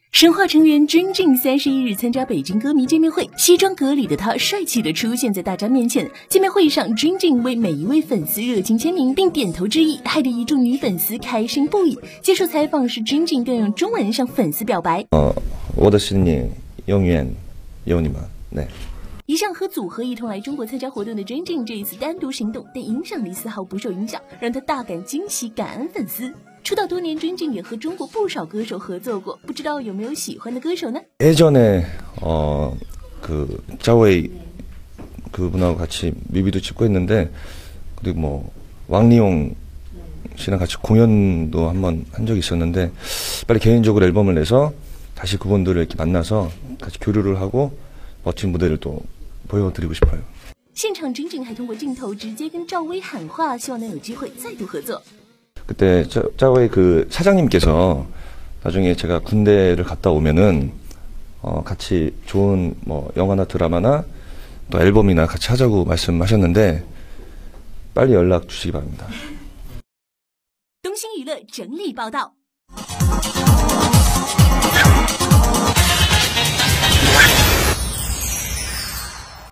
神话成员君静31日参加北京歌迷见面会，西装革履的他帅气地出现在大家面前。见面会上，君静为每一位粉丝热情签名，并点头致意，害得一众女粉丝开心不已。接受采访时，君静更用中文向粉丝表白： 我的心里永远有你们。네。 一向和组合一同来中国参加活动的君静，这一次单独行动，但影响力丝毫不受影响，让他大感惊喜，感恩粉丝。出道多年，君静也和中国不少歌手合作过，不知道有没有喜欢的歌手呢？ 예전에 짜웨이 그분하고 같이 뮤비도 찍고 했는데, 그리고 뭐 왕리용 씨랑 같이 공연도 한번 한 적이 있었는데, 빨리 개인적으로 앨범을 내서 다시 그분들을 이렇게 만나서 같이 교류를 하고 멋진 무대를 또 보여드리고 싶어요. 现场君静还通过镜头直接跟赵薇喊话，希望能有机会再度合作。 그때 짜웨이 그 사장님께서 나중에 제가 군대를 갔다 오면은 같이 좋은 뭐 영화나 드라마나 또 앨범이나 같이 하자고 말씀하셨는데, 빨리 연락 주시기 바랍니다. 东星娱乐整理报道。